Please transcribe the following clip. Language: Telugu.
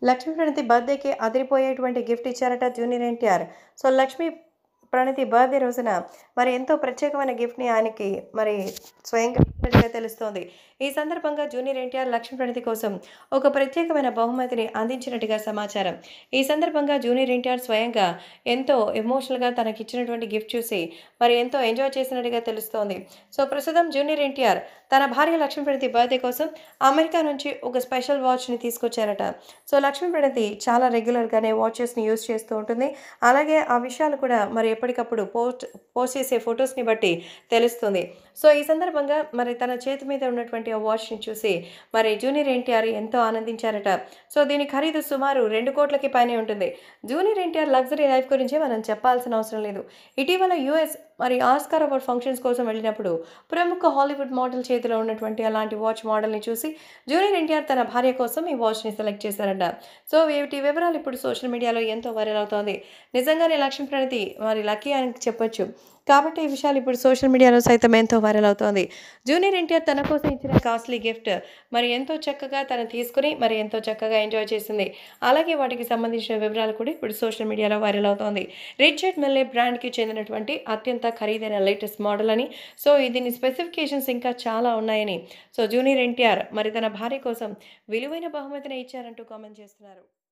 లక్ష్మీ ప్రణతి బర్త్‌డేకి అదిరిపోయేటువంటి గిఫ్ట్ ఇచ్చారట junior NTR. So, Lakshmi Pranathi birthday రోజున మరి ఎంతో ప్రత్యేకమైన గిఫ్ట్‌ని ఆయనకి మరి స్వయంగా ఇచ్చినట్టుగా తెలుస్తోంది. ఈ సందర్భంగా జూనియర్ ఎన్టీఆర్ లక్ష్మీ ప్రణతి కోసం ఒక ప్రత్యేకమైన బహుమతిని అందించినట్టుగా సమాచారం. ఈ సందర్భంగా జూనియర్ ఎన్టీఆర్ స్వయంగా ఎంతో ఎమోషనల్‌గా తనకిచ్చినటువంటి గిఫ్ట్ చూసి మరి ఎంతో ఎంజాయ్ చేసినట్టుగా తెలుస్తోంది. సో, ప్రస్తుతం జూనియర్ ఎన్టీఆర్ తన భార్య లక్ష్మీ ప్రణతి బర్త్‌డే కోసం అమెరికా నుంచి ఒక స్పెషల్ వాచ్‌ని తీసుకొచ్చారట. సో, లక్ష్మీ ప్రణతి చాలా రెగ్యులర్‌గానే వాచెస్‌ని యూజ్ చేస్తూ ఉంటుంది. అలాగే ఆ విషయాలు కూడా మరి ఎప్పటికప్పుడు పోస్ట్ చేసే ఫోటోస్‌ని బట్టి తెలుస్తుంది. సో, ఈ సందర్భంగా మరి తన చేతి మీద ఉన్నటువంటి ఆ వాచ్‌ని చూసి మరి జూనియర్ ఎన్టీఆర్ ఎంతో ఆనందించారట. సో, దీని ఖరీదు సుమారు 2,00,00,000కి పైనే ఉంటుంది. జూనియర్ ఎన్టీఆర్ లగ్జరీ లైఫ్ గురించి మనం చెప్పాల్సిన అవసరం లేదు. ఇటీవల యూఎస్ మరి ఆస్కార్ అవార్డ్ ఫంక్షన్స్ కోసం వెళ్ళినప్పుడు ప్రముఖ హాలీవుడ్ మోడల్ చేతిలో ఉన్నటువంటి అలాంటి వాచ్ మోడల్‌ని చూసి జూనియర్ ఎన్టీఆర్ తన భార్య కోసం ఈ వాచ్‌ని సెలెక్ట్ చేశారట. సో, వీటి వివరాలు ఇప్పుడు సోషల్ మీడియాలో ఎంతో వైరల్ అవుతోంది. నిజంగానే లక్ష్మీ ప్రణతి మరి లక్కీ అని చెప్పొచ్చు. కాబట్టి ఈ విషయాలు ఇప్పుడు సోషల్ మీడియాలో సైతం ఎంతో వైరల్ అవుతోంది. జూనియర్ ఎన్టీఆర్ తన కోసం ఇచ్చిన కాస్ట్‌లీ గిఫ్ట్ మరి ఎంతో చక్కగా తను తీసుకొని మరి ఎంతో చక్కగా ఎంజాయ్ చేసింది. అలాగే వాటికి సంబంధించిన వివరాలు కూడా ఇప్పుడు సోషల్ మీడియాలో వైరల్ అవుతోంది. రిచర్డ్ మిల్లే బ్రాండ్‌కి చెందినటువంటి అత్యంత ఖరీదైన లేటెస్ట్ మోడల్ అని. సో, దీని స్పెసిఫికేషన్స్ ఇంకా చాలా ఉన్నాయని. సో, జూనియర్ ఎన్టీఆర్ మరి తన భార్య కోసం విలువైన బహుమతిని ఇచ్చారంటూ కామెంట్ చేస్తున్నారు.